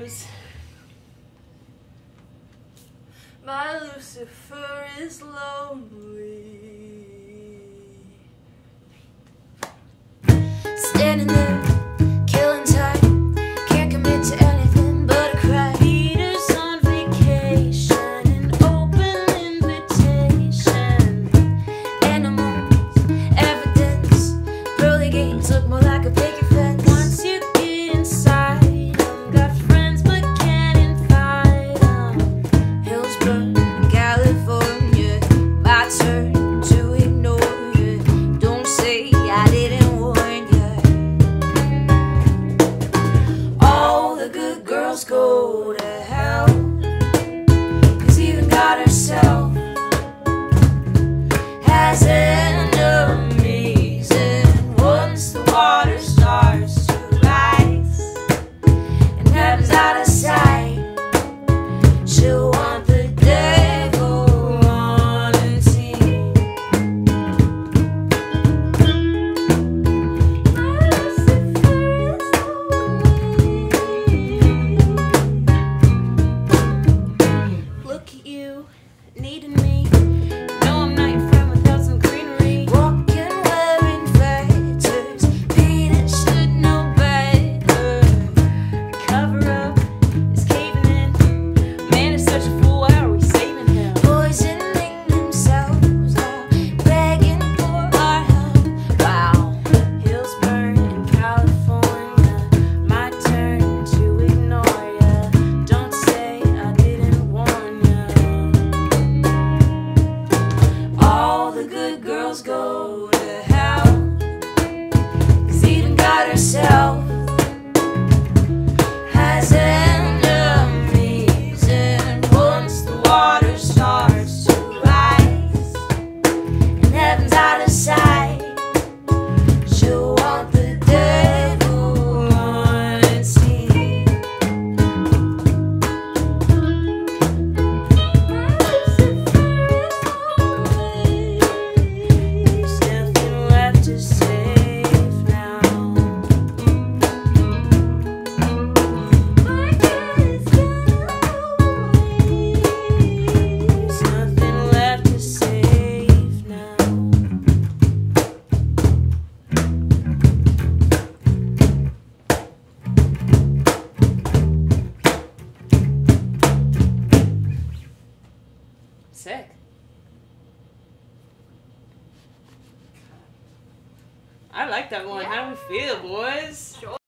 blues. My Lucifer is lonely. Standing there, killing time, can't commit to anything but a cry. Peter's on vacation, an open invitation. Animals, evidence, pearly gates look more like a picket fence. Once you get inside 'em, got friends but can't invite 'em. Hillsborough, California, my turn to ignore you. Don't say I didn't warn you. All the good girls go to hell, 'cause even God herself has enemies. And once the water starts to rise and heaven's out of sight, she'll want the devil on her team. My Lucifer is lonely. Look at you, needing me. No, I'm not your friend without some greenery. Walking wearing fetters, Peter should know better. Cover up is caving in. Man is such a fool, why are we saving him? Poisoning themselves, all begging for our help. Wow. Hills burn in California, my turn to ignore ya. Don't say I didn't warn ya. All the good girls go to hell, 'cause even God herself has enemies. And once the water starts to rise and heaven's out of sight, she'll want the devil on her team. There's nothing left to save now. My God is gonna There's nothing left to save now. Sick. I like that one. How do we feel, boys?